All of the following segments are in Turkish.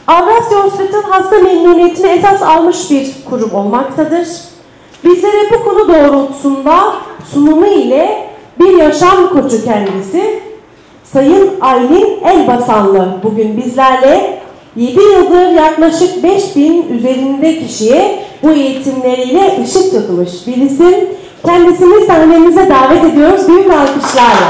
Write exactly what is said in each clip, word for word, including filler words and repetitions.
Avrasya Hospital hasta memnuniyetini esas almış bir kurum olmaktadır. Bizlere bu konu doğrultusunda sunumu ile bir yaşam koçu kendisi, Sayın Aylin Elbasanlı bugün bizlerle yedi yıldır yaklaşık beş bin üzerinde kişiye bu eğitimleriyle ışık tutmuş bir isim. Kendisini sahnemize davet ediyoruz büyük alkışlarla.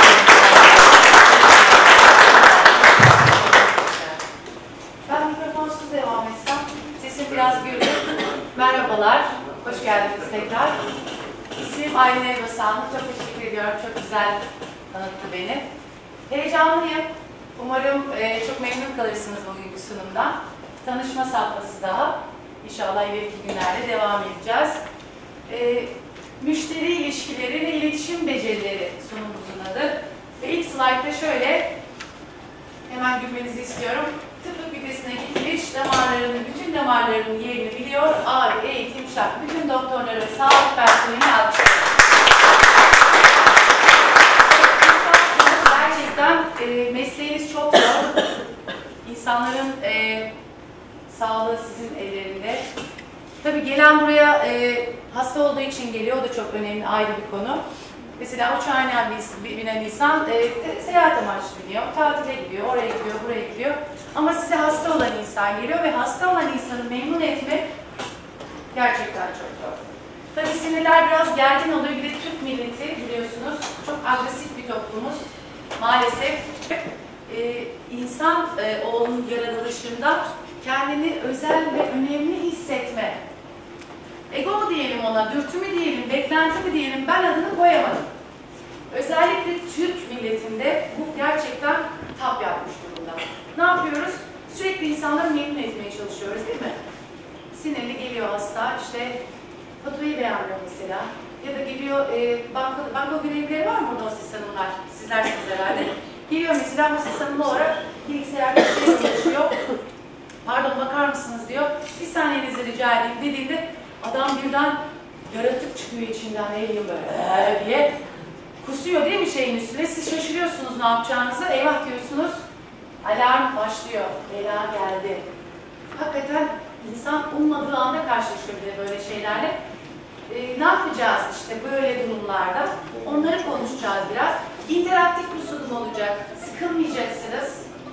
Ben mikrofonsuz devam etsem, sesim biraz gürültü. Merhabalar, hoş geldiniz tekrar. İsmim Aylin Elbasanlı, çok teşekkür ediyorum, çok güzel tanıttı beni. Heyecanlıyım, umarım e, çok memnun kalırsınız bugünkü sunumdan. Tanışma safhası daha, İnşallah ileriki günlerde devam edeceğiz. E, müşteri ilişkileri ve iletişim becerileri sunumumuzun adı. Ve ilk slaytta şöyle, hemen gülmenizi istiyorum. Tıp fakültesine gitmiş, damarlarının, bütün damarlarının yerini biliyor. Abi, eğitim şart. Bütün doktorları ve sağlık personelini alkışlıyoruz. Gerçekten e, mesleğiniz çok zor. İnsanların e, sağlığı sizin ellerinde. Tabii gelen buraya e, hasta olduğu için geliyor, o da çok önemli, ayrı bir konu. Mesela uçağına binen insan e, seyahat amaçlı biniyor, tatile gidiyor, oraya gidiyor, buraya gidiyor. Ama size hasta olan insan geliyor ve hasta olan insanı memnun etmek gerçekten çok zor. Tabii sinirler biraz gergin oluyor, bir de Türk milleti biliyorsunuz çok agresif bir toplumuz. Maalesef e, insan e, oğlunun yaratılışında kendini özel ve önemli hissetme. Ego mu diyelim ona, dürtü mü diyelim, beklenti mi diyelim, ben adını koyamadım. Özellikle Türk milletinde bu gerçekten tap yapmış durumda. Ne yapıyoruz? Sürekli insanları memnun etmeye çalışıyoruz değil mi? Sinirli geliyor hasta, işte faturayı beğenmiyor mesela. Ya da geliyor, e, banka, banka görevlileri var mı burada hostes hanımlar? Sizlersiniz herhalde. Geliyor mesela hostes hanımı olarak bilgisayarda bir şey çalışıyor. Pardon bakar mısınız diyor. Bir saniyenizi rica edeyim dediğinde adam birden yaratık çıkıyor içinden eğiliyor böyle diye. Kusuyor değil mi şeyin üstüne? Siz şaşırıyorsunuz ne yapacağınızı. Eyvah diyorsunuz. Alarm başlıyor. Bela geldi. Hakikaten insan ummadığı anda karşılaşıyor bir de böyle şeylerle. Ee, ne yapacağız işte böyle durumlarda? Onları konuşacağız biraz. İnteraktif bir sunum olacak. Sıkılmayacaksınız.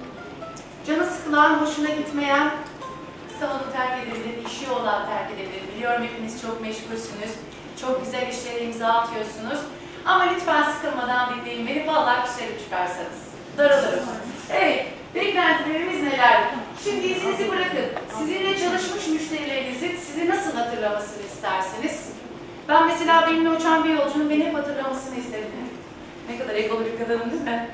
Canı sıkılan, hoşuna gitmeyen, salonu terk edebilir, işi olan terk edebilir. Biliyorum hepiniz çok meşgulsünüz. Çok güzel işlere imza atıyorsunuz. Ama lütfen sıkılmadan dinleyin beni. Vallahi güzel çıkarsanız. Daralırım. Evet. Beklentilerimiz neler? Şimdi izninizi bırakın. Sizinle çalışmış müşterilerinizin sizi nasıl hatırlamasını istersiniz? Ben mesela benimle uçan bir yolcunun beni hep hatırlamasını isterim. Ne kadar egolu bir kadınım değil mi?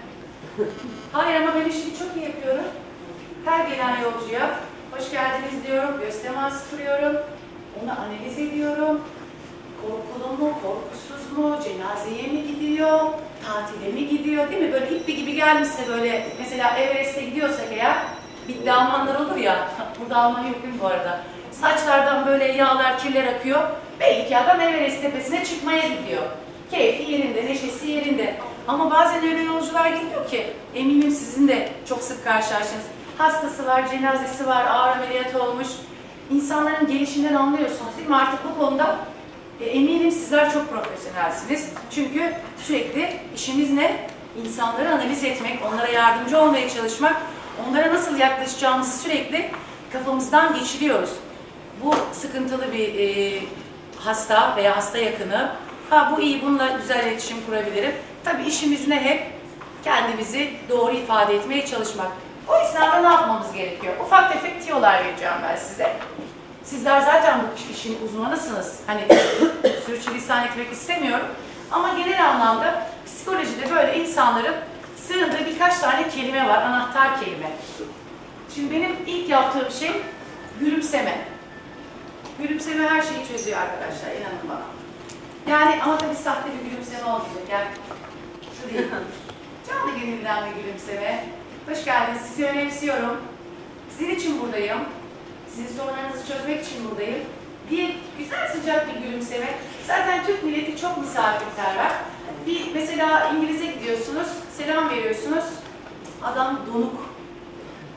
Hayır ama ben işimi çok iyi yapıyorum. Her gelen yolcuya hoş geldiniz diyorum, göz teması kuruyorum, onu analiz ediyorum. Korkulu mu, korkusuz mu, cenazeye mi gidiyor, tatile mi gidiyor değil mi? Böyle hippi gibi gelmişse böyle, mesela Everest'e gidiyorsak eğer, bitli Almanlar olur ya, burada Alman yok değil mi bu arada? Saçlardan böyle yağlar, kirler akıyor, belli ki adam Everest tepesine çıkmaya gidiyor. Keyfi yerinde, neşesi yerinde. Ama bazen öyle yolcular geliyor ki, eminim sizin de çok sık karşılaştınız. Hastası var, cenazesi var, ağır ameliyat olmuş. İnsanların gelişinden anlıyorsunuz değil mi? Artık bu konuda e, eminim sizler çok profesyonelsiniz. Çünkü sürekli işimiz ne? İnsanları analiz etmek, onlara yardımcı olmaya çalışmak, onlara nasıl yaklaşacağımızı sürekli kafamızdan geçiriyoruz. Bu sıkıntılı bir e, hasta veya hasta yakını, ha bu iyi, bununla güzel iletişim kurabilirim. Tabii işimiz ne hep? Kendimizi doğru ifade etmeye çalışmak. O esnada ne yapmamız gerekiyor? Ufak tefek tiyolar vereceğim ben size. Sizler zaten bu işin uzmanısınız. Hani sürçülisan etmek istemiyorum. Ama genel anlamda psikolojide böyle insanların sığındığı birkaç tane kelime var. Anahtar kelime. Şimdi benim ilk yaptığım şey gülümseme. Gülümseme her şeyi çözüyor arkadaşlar. İnanın bana. Yani ama tabii sahte bir gülümseme olmayacak. Yani şu değil. Canlı gönülden bir gülümseme. Hoş geldiniz. Sizi önemsiyorum. Sizin için buradayım. Sizin sorunlarınızı çözmek için buradayım. Bir güzel sıcak bir gülümseme. Zaten Türk milleti çok misafirperver. Bir mesela İngiliz'e gidiyorsunuz, selam veriyorsunuz. Adam donuk.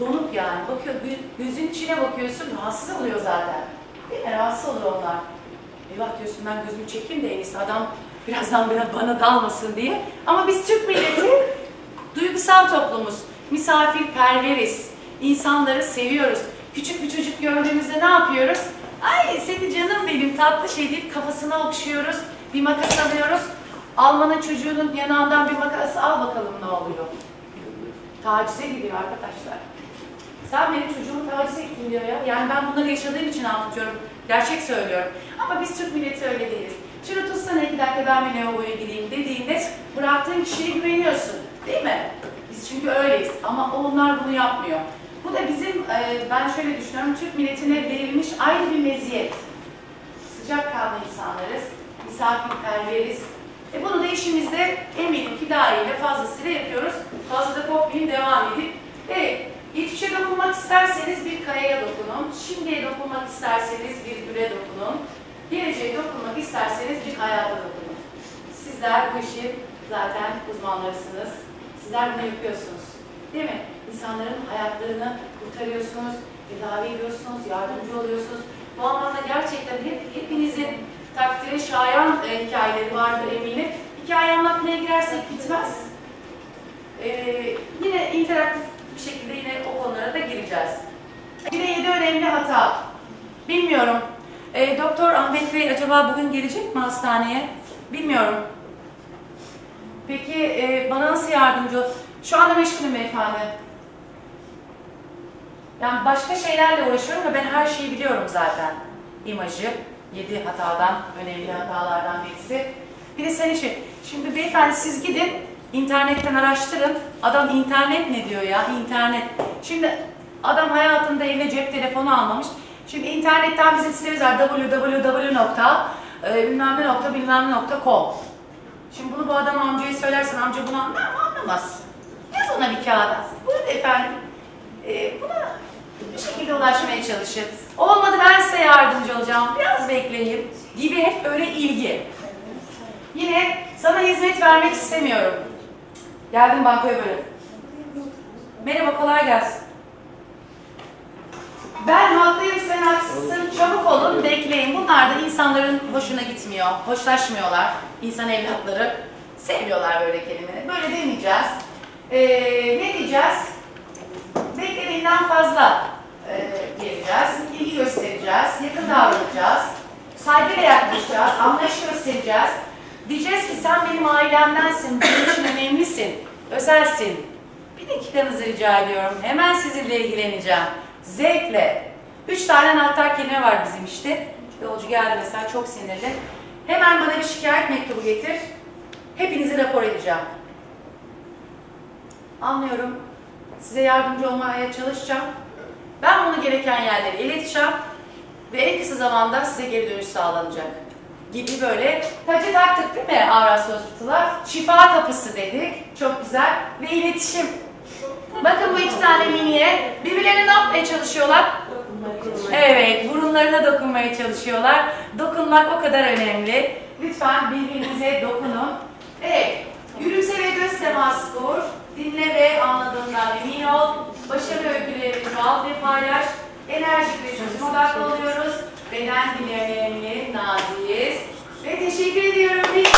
donuk yani. Bakıyor, gözün içine bakıyorsun, rahatsız oluyor zaten. Değil mi? Rahatsız olur onlar. Eyvah diyorsun, ben gözümü çekeyim de en iyisi adam birazdan bana dalmasın diye. Ama biz Türk milleti duygusal toplumuz. Misafirperveriz. İnsanları seviyoruz. Küçük bir çocuk gördüğümüzde ne yapıyoruz? Ay seni canım benim tatlı şey deyip kafasına okşuyoruz. Bir makas alıyoruz. Almanın çocuğunun yanağından bir makas al bakalım ne oluyor. Tacize gidiyor arkadaşlar. Sen benim çocuğumu taciz ettin diyor ya. Yani ben bunları yaşadığım için anlatıyorum. Gerçek söylüyorum. Ama biz Türk milleti öyle değiliz. Şimdi tutsana iki dakika ben bir lavaboya gideyim dediğinde bıraktığın kişiye güveniyorsun. Değil mi? Biz çünkü öyleyiz. Ama onlar bunu yapmıyor. Bu da bizim, ben şöyle düşünüyorum, Türk milletine verilmiş ayrı bir meziyet. Sıcakkanlı insanlarız, misafirperveriz. E bunu da işimizde eminim ki dahiliyle fazlasıyla yapıyoruz. Fazla da kopmayayım, devam edip. Evet, hiçbir şey dokunmak isterseniz bir kayaya dokunun. Şimdiye dokunmak isterseniz bir güle dokunun. Geleceğe dokunmak isterseniz bir hayata dokunun. Sizler bu işin zaten uzmanlarısınız. Sizler bunu yapıyorsunuz. Değil mi? İnsanların hayatlarını kurtarıyorsunuz, tedavi ediyorsunuz, yardımcı oluyorsunuz. Bu anlamda gerçekten hep, hepinizin takdire şayan e, hikayeleri vardır eminim. Hikaye anlatmaya girersek bitmez. Ee, yine interaktif bir şekilde yine o konulara da gireceğiz. Bir de yedi önemli hata. Bilmiyorum. E, Doktor Ahmet Bey acaba bugün gelecek mi hastaneye? Bilmiyorum. Peki e, bana nasıl yardımcı ol? Şu anda meşgulüm beyefendi. Yani başka şeylerle uğraşıyorum ve ben her şeyi biliyorum zaten. İmajı, yedi hatadan, önemli hatalardan birisi. Bir de senin şey, şimdi beyefendi siz gidin, internetten araştırın. Adam internet ne diyor ya, internet. Şimdi adam hayatında eline cep telefonu almamış. Şimdi internetten bizim sitemiz var, w w w nokta bilmem ne nokta bilmem ne nokta com. Şimdi bunu bu adam amcaya söylersen amca bunu anlar mı? Anlamaz. Yaz ona bir kağıda. Buyurun efendim. Ee, buna bir şekilde ulaşmaya çalışın. Olmadı ben size yardımcı olacağım. Biraz bekleyin. Gibi hep öyle ilgi. Yine sana hizmet vermek istemiyorum. Geldim bankoya böyle. Merhaba, kolay gelsin. Ben haklıyım, sen haksızsın, çabuk olun, bekleyin. Bunlar da insanların hoşuna gitmiyor, hoşlaşmıyorlar. İnsan evlatları sevmiyorlar böyle kelimeleri. Böyle demeyeceğiz. Ee, ne diyeceğiz? Beklediğinden fazla e, geleceğiz, ilgi göstereceğiz, yakın davranacağız, saygıyla yaklaşacağız, anlayış göstereceğiz. Diyeceğiz ki sen benim ailemdensin, benim için önemlisin, özelsin. Bir dakikanızı rica ediyorum, hemen sizinle ilgileneceğim. Zevkle. Üç tane anahtar kelime var bizim işte. Yolcu geldi mesela, çok sinirli. Hemen bana bir şikayet mektubu getir. Hepinizi rapor edeceğim. Anlıyorum. Size yardımcı olmaya çalışacağım. Ben bunu gereken yerlere ileteceğim. Ve en kısa zamanda size geri dönüş sağlanacak. Gibi böyle tacı taktık değil mi Aras Hospital'a? Şifa kapısı dedik. Çok güzel. Ve iletişim. Bakın bu iki tane miniye birbirlerine ne yapmaya çalışıyorlar? Evet, burunlarına dokunmaya çalışıyorlar. Dokunmak o kadar önemli. Lütfen birbirinize dokunun. Evet, gülümse ve göz teması kur. Dinle ve anladığından emin ol. Başarı öykülerini al ve paylaş. Enerjik ve çözüm odaklı oluyoruz. Beden dili önemli, naziyiz. Ve teşekkür ediyorum.